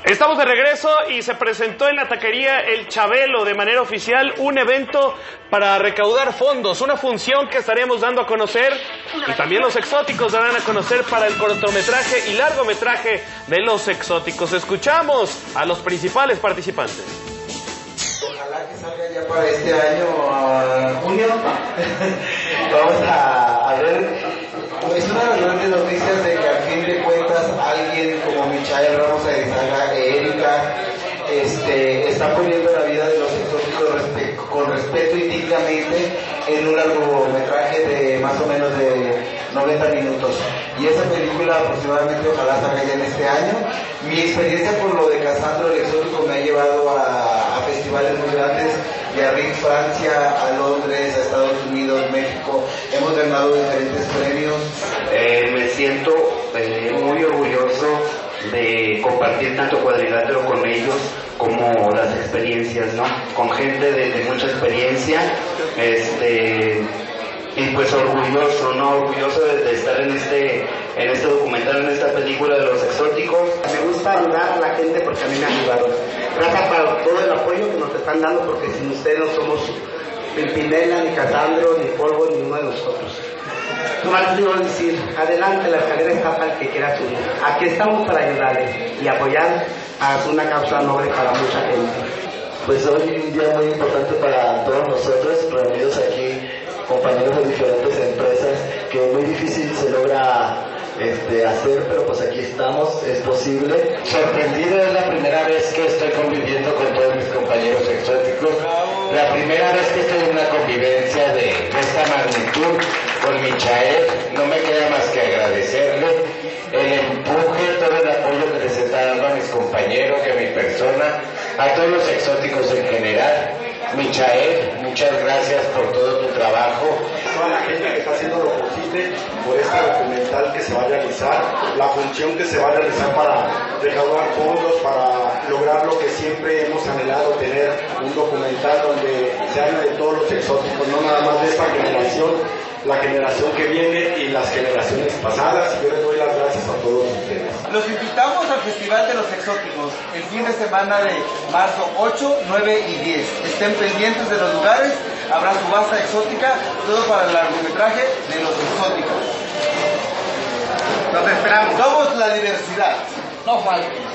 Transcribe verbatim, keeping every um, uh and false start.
Estamos de regreso y se presentó en la taquería El Chabelo de manera oficial un evento para recaudar fondos, una función que estaremos dando a conocer y también los exóticos darán a conocer para el cortometraje y largometraje de los exóticos. Escuchamos a los principales participantes. Ojalá que salga ya para este año, uh, junio. Vamos a, a ver. Es una de las grandes noticias de que al fin de cuentas alguien como Michael Ramos Arizaga, Erika, este, está poniendo la vida de los exóticos respe con respeto y dignamente en un largometraje de más o menos de noventa minutos. Y esa película aproximadamente ojalá salga ya en este año. Mi experiencia con lo de Casandro el Exótico me ha llevado a, a festivales muy grandes, de a Río, Francia, a Londres, a Estados Unidos, México. Hemos ganado diferentes premios. Eh, me siento eh, muy orgulloso de compartir tanto Cuadrilátero con ellos como las experiencias, ¿no? Con gente de, de mucha experiencia, este, y pues orgulloso, ¿no? Orgulloso de, de estar en este, en este documental, en esta película de los exóticos. Me gusta ayudar a la gente porque a mí me han ayudado. Gracias por todo el apoyo que nos están dando, porque sin ustedes no somos Pimpinela, ni Casandro, ni Polvo, ni uno de nosotros. Nomás les voy a decir, adelante, la escalera está para el que quiera subir. Aquí estamos para ayudarles y apoyar a una causa noble para mucha gente. Pues hoy un día muy importante para todos nosotros, reunidos aquí, compañeros de diferentes empresas, que muy difícil se logra este, hacer, pero pues aquí estamos, es posible. Sorprendido, es la primera vez que estoy conviviendo con todos mis compañeros exóticos, la primera vez que estoy en una convivencia de, de esta magnitud con Michael. No me queda más que agradecerle el empuje, todo el apoyo que les está dando a mis compañeros y a mi persona, a todos los exóticos en general. Michael, muchas gracias por todo tu trabajo. Toda la gente que está haciendo lo posible por este documental que se va a realizar, la función que se va a realizar para recaudar fondos, para lograr lo que siempre hemos anhelado, tener un documental donde se hable de todos los exóticos, no nada más de esta generación, la generación que viene y las generaciones pasadas. Yo les doy las gracias a todos ustedes. Los invitamos al Festival de los Exóticos el fin de semana de marzo ocho, nueve y diez. Estén pendientes de los lugares, habrá subasta exótica, todo para el largometraje de los exóticos. Nos esperamos. Somos la diversidad, no falten.